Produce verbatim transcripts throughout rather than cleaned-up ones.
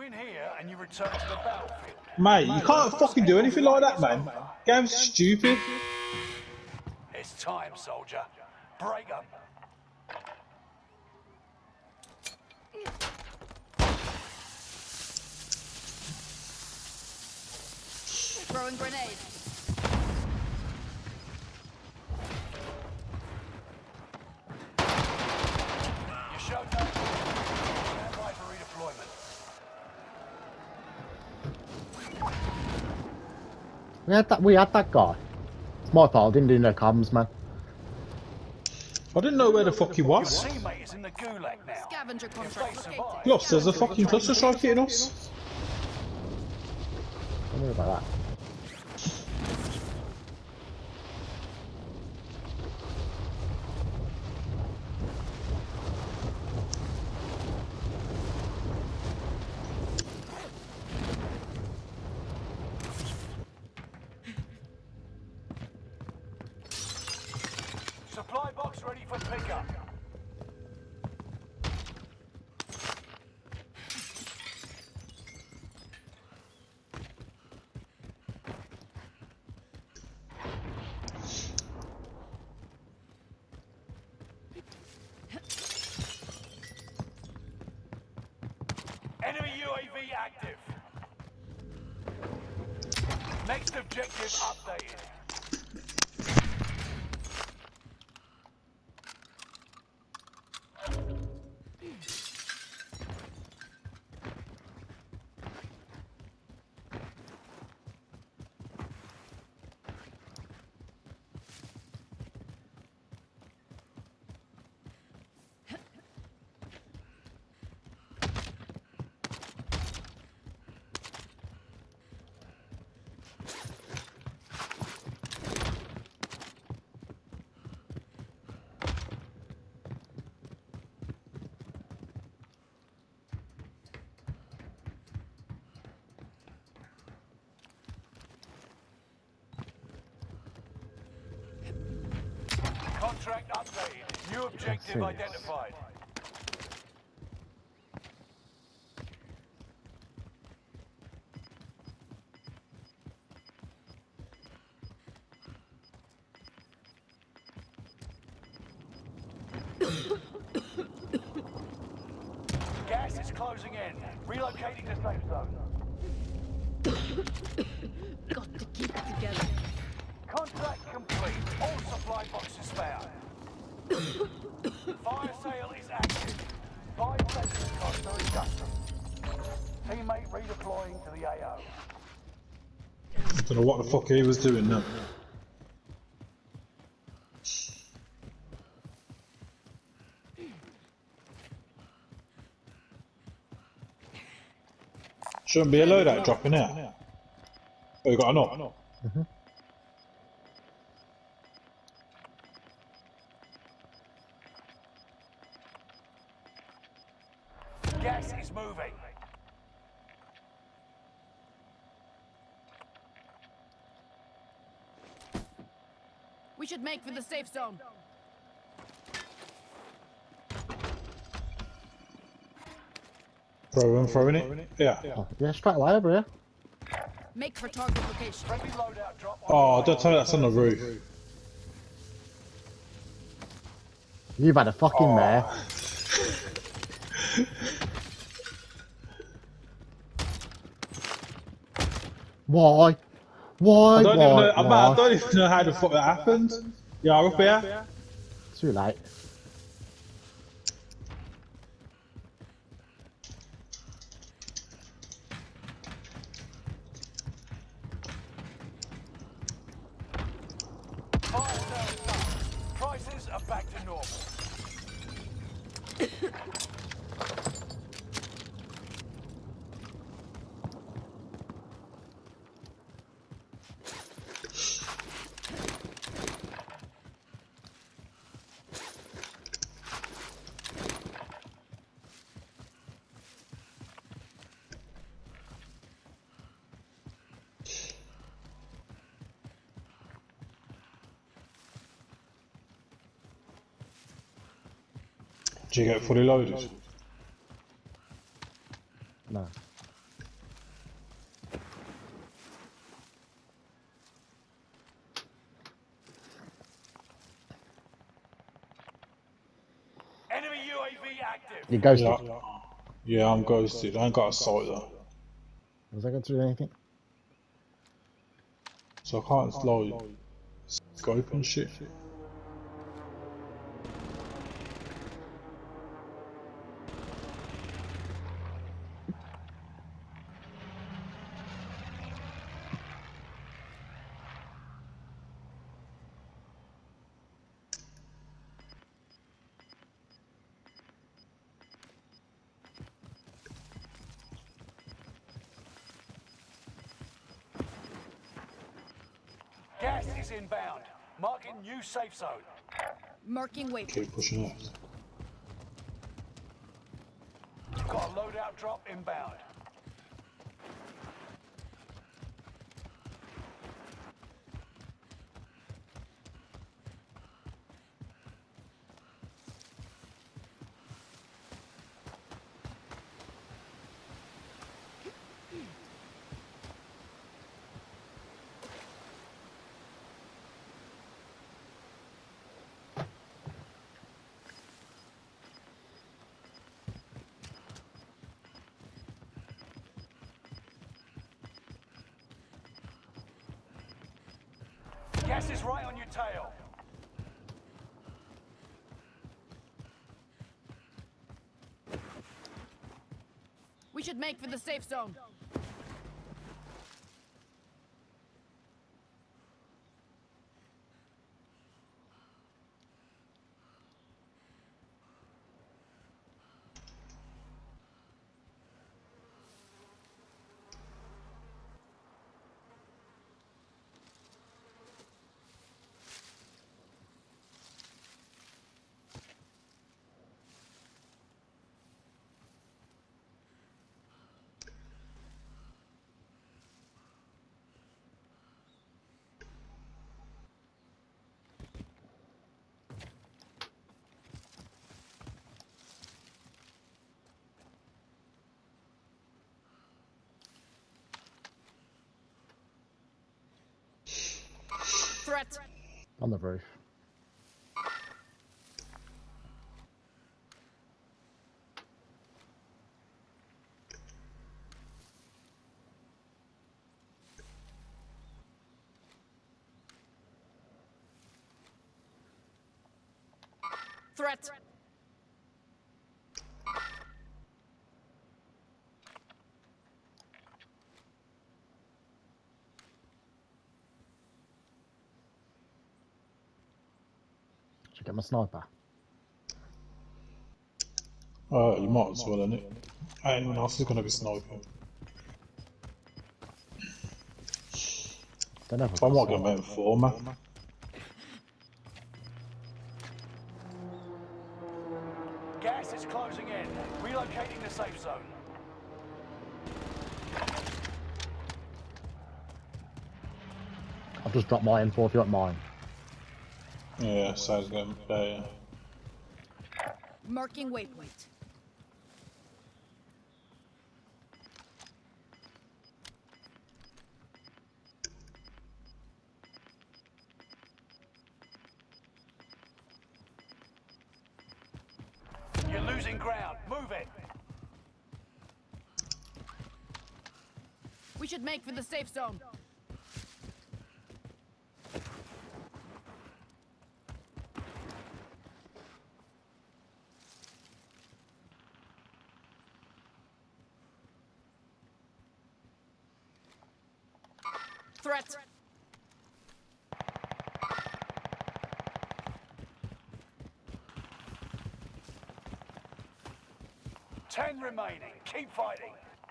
win here and you return to the battlefield. Mate, you can't fucking do anything like that, man. Game's stupid. It's time, soldier. Break them. Throwing grenade. You showed no. Stand by for redeployment. We had that. We had that guy. It's my fault. I didn't do no comms, man. I didn't know where the fuck he was. Your teammate is in the gulag now. Scavenger contract located. Gloss, there's a fucking cluster strike hitting us. Don't worry about that. Supply box ready for pickup. Enemy U A V active. Next objective updated. Contract updated. New objective identified. Gas is closing in. Relocating the safe zone. Got to keep it together. Contract complete. All supply boxes found. Fire sale is active. Five seconds cost are adjusted. Teammate redeploying to the A O. Don't know what the fuck he was doing now. Shouldn't be a loadout dropping out. Oh, you got an op? Mm-hmm. Gas is moving. We should make for the safe zone. Throw him, throwing it? Yeah. Oh, yeah, straight away over here. Make for target location. Friendly loadout drop. Oh, don't tell me that's on the roof. You've had a fucking Oh. mare. Why? Why? I don't, why? even know, I, why? I don't even know how the fuck that happened. Yeah, up here. Too late. Fire sale done. Prices are back to normal. Did you get fully loaded? No. active. You ghosted. Yeah, yeah, I'm ghosted. I ain't got a sight though. Was I going to do anything? So I can't like scope and shit. Gas is inbound. Marking new safe zone. Marking waypoint. Keep pushing it. Got a loadout drop inbound. Gas is right on your tail. We should make for the safe zone. Threat. On the roof. Threat. Should get my sniper. Uh, you might as well, innit? Anyone else is gonna be sniping. Don't know if I I've might got get a mate for man. Gas is closing in. Relocating the safe zone. I've just dropped my M four if you want mine. Yeah, sounds good. Yeah, yeah. Marking waypoint. You're losing ground. Move it. We should make for the safe zone. Threat. Ten remaining. Keep fighting.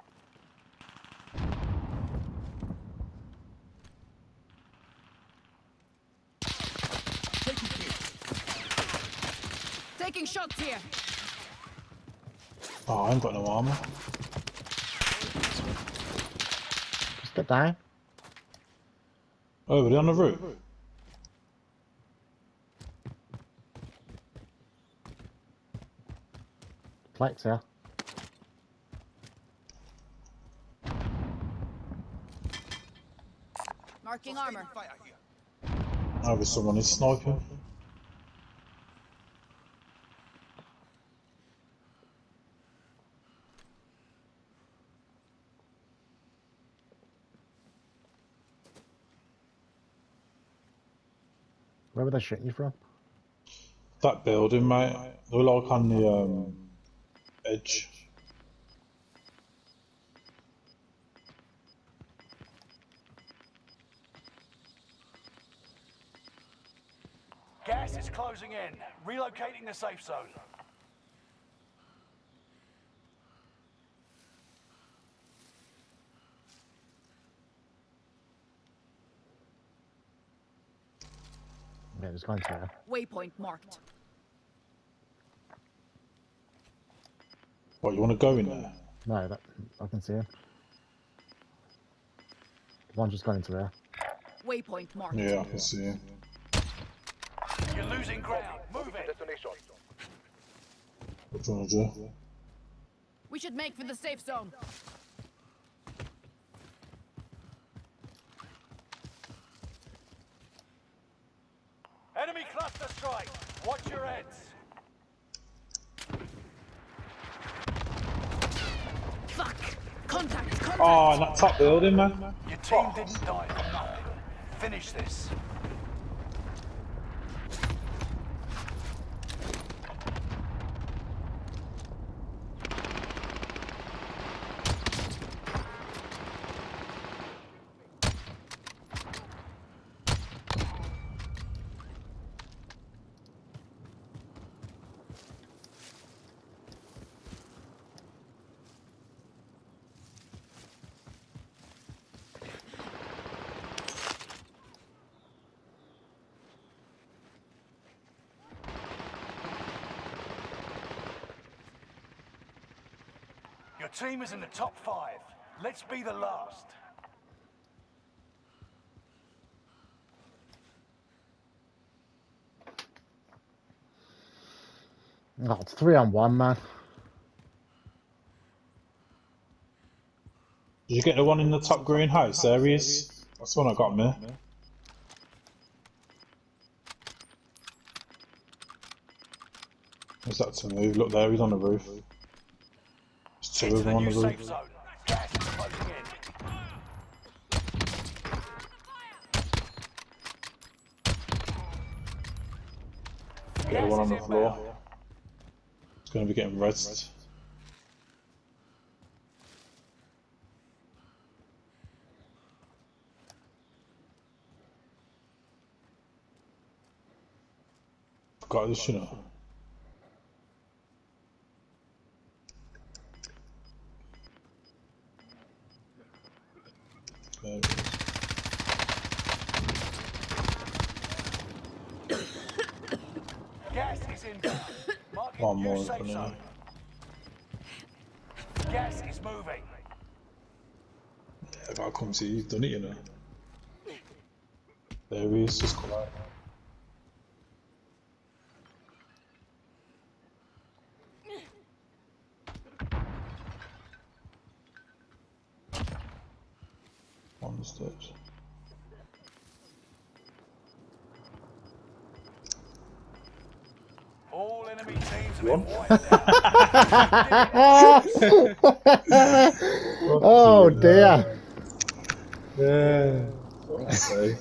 Taking shots here. Oh, I ain't got no armor. Just get down. Oh, are they on the roof? Plates here. Marking armor. Either someone is sniping. Where were they shooting you from? That building, mate. They were like on the um, edge. Gas is closing in. Relocating the safe zone. Yeah, there's going to there. Waypoint marked. What, you want to go in there? No, that, I can see him. One just got into there. Waypoint marked. Yeah, I can see him. You're losing ground. Move it. Destination. What do you want to do? We should make for the safe zone. Enemy cluster strike. Watch your heads. Fuck! Contact! Contact! Oh, in that top building, man. Your team didn't die for nothing. Finish this. Your team is in the top five. Let's be the last. Oh, it's three on one, man. Did you get the one in the top green house? There he is. That's the one I got me. What's that to move? Look there, he's on the roof. There's two Into of the them on new the safe roof. zone. Gas is closing in. Get the one on the floor. It's going to be getting rezzed. Got this, you know. There it is. Gas is inbound. Marking One new more safe coming zone. Gas is moving. Yeah, if I come see you, you've done it, you know. There he is, just come out. On the steps. All enemy teams have been wiped out. Oh dear. Yeah. What I say?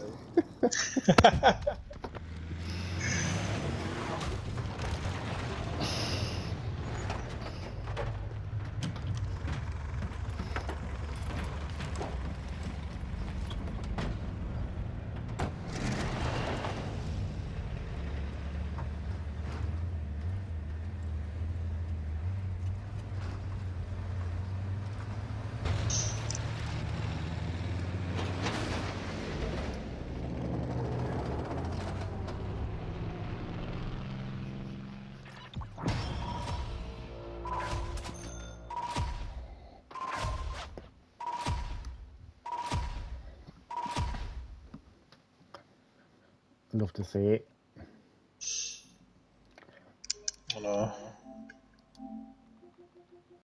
Love to see it. I know.